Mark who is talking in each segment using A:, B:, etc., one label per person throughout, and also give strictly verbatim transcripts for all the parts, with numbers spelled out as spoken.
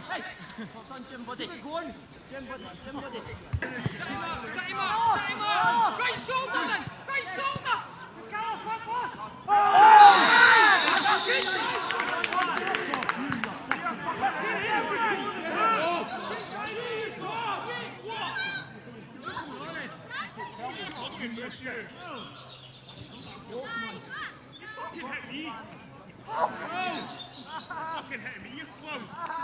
A: Hey! What's on Jim Buddy? Go on! Jim Buddy, Jim Buddy.
B: Get him up, get him up, get him up! Right shoulder then! Right shoulder! Carl, quick pass! Oh! Fucking hit me! Fucking hit me, you clown!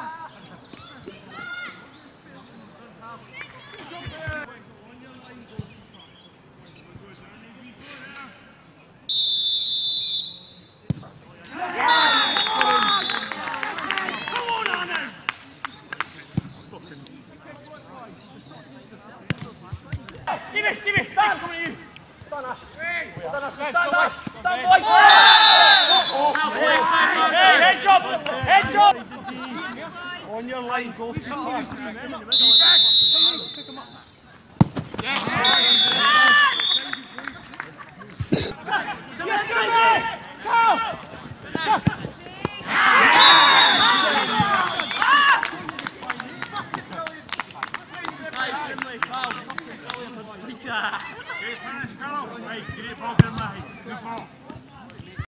B: Jump there! On your line, come on, Annan!
A: Stevie, Stevie, stand! Coming to you! Stand, Ash!
B: Hey!
A: Stand, Ash! Stand, Ash! Stand, boys! Hey, head job! Head job! On your line, go. Somebody needs to be in the middle.